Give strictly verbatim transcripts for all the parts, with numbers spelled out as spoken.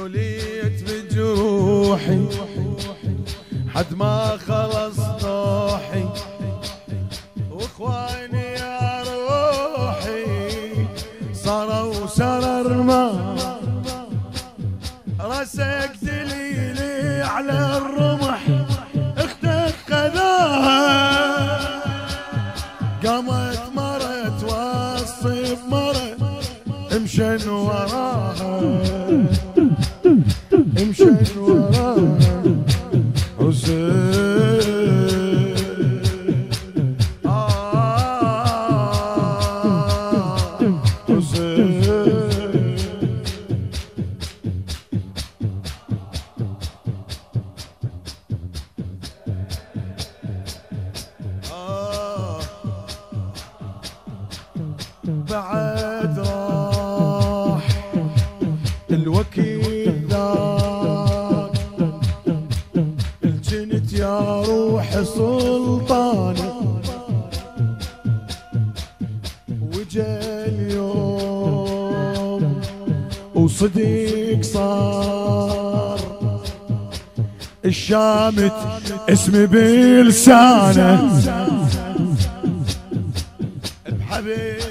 ولوليت بجروحي حد ما خلص نوحي، واخواني يا روحي صاروا سرر ما راسك دليلي على الرمح، اختك خذاها قامت مرة توصي بمرة امشن وراها امشن وراها حسين بعد راح الوكيل ذاك الجنت يا روح سلطانه، وجا اليوم وصديق صار الشامت اسمي بلسانه، بحبيب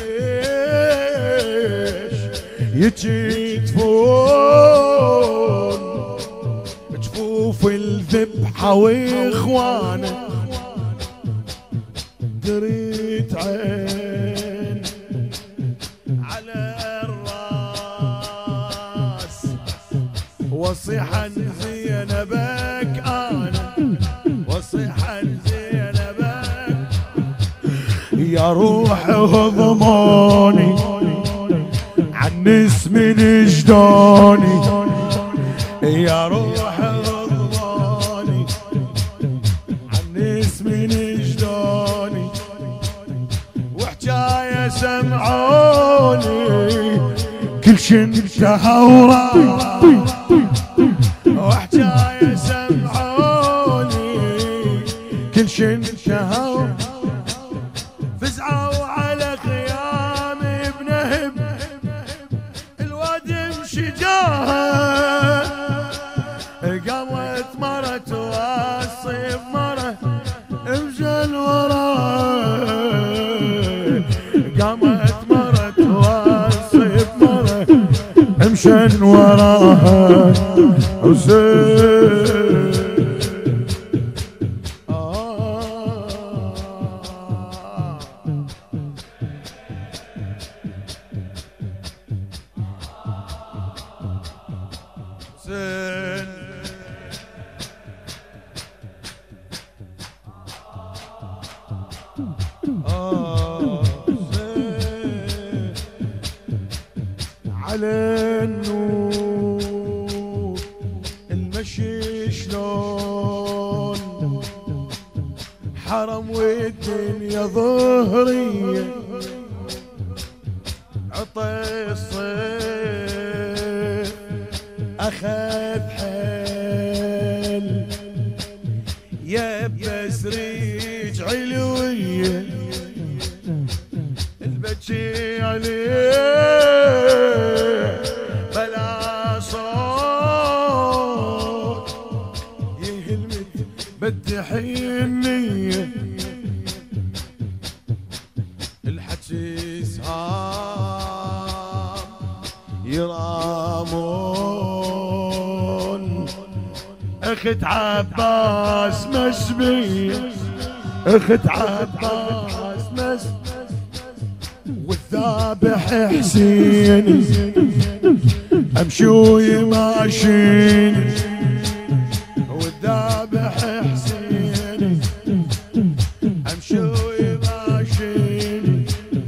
يجي تفون جفوف الذبحة واخوانه، دريت عين على الراس وصيحا زينبك انا، وصيحا زينبك يا روح هضموني عن اسم جدوني، يا روح غضباني عن اسم جدوني، وحجاية سمعوني كل شي انتهى وراح، وحجاية سمعوني كل شي انتهى وراح، فزعوا على خيام بنهب شجاها قامت مرة توصي بمرة امشن وراها، قامت مرة توصي بمرة امشن وراها حسين. على النور المشي شلون حرم والدنيا ظهرية، عطي الصيف أخذ حيل يبس ريج علوية، البكي عليه بلا صوت يهلمت بالتحينية، الحكي سهام يرامون، اخت عباس مسبية اخت عباس مسبية، والذابح حسيني امشي ويماشيني، والذابح حسيني امشي ويماشيني،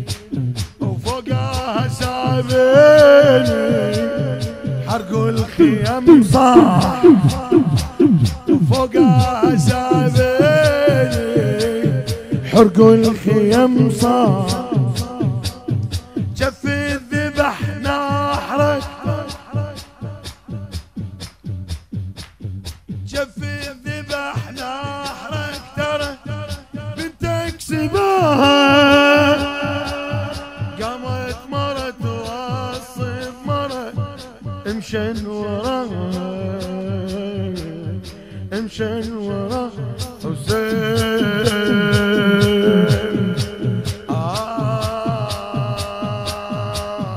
وفوقها سابيني حرقوا الخيم صاح، وفوقها سابيني حرقوا الخيم صاح، جف الذبح نحرك جف الذبح نحرك ترى بنتك سباها، قامت مرة توصي بمرة مشن وراه مشن وراه حسين آه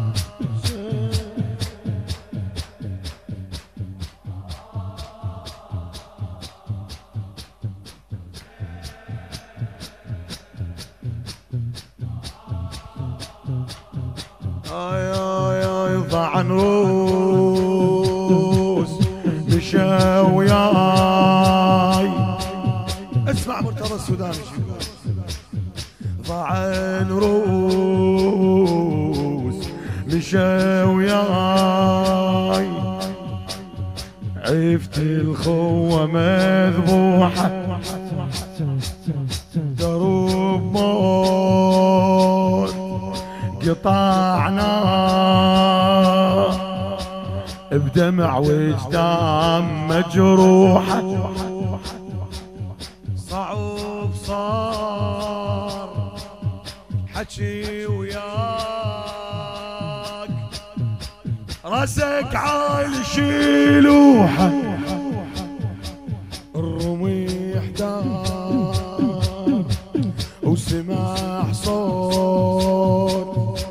آي آي آي ضاعن روس مشى وياي. اسمع مرتضى السوداني شو ضاعن روس مشى وياي. عفت الخوة مذبوحة درب موت قطعنا بدمع وجدان مجروحة. صعب صار حكي وياك راسك عالي شيلوحة. الرميح دار وسمع صوت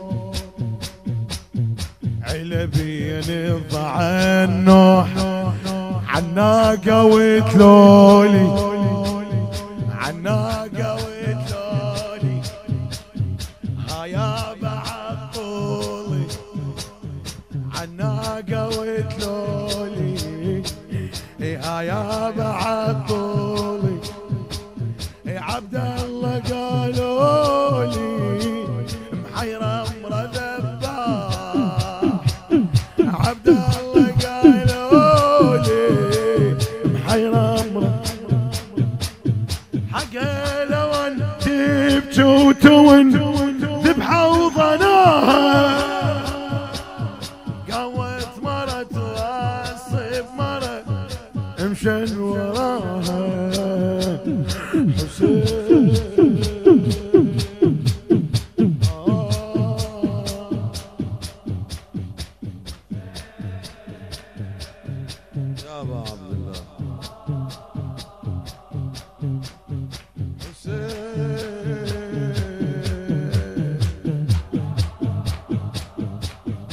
علبين الضعنوح عناقة وتلولي عناقة وتلولي هيا بعد طولي عناقة وتلولي هيا بعد طولي. عبد الله قالولي محيرة امرأة ذباح. عبد الله قالولي محيرة امرأة حقا لو ان تبكي وتون ذبحة وظناها. قوت مرة توصف مرة مشن وراها حسين. يا ابا عبد الله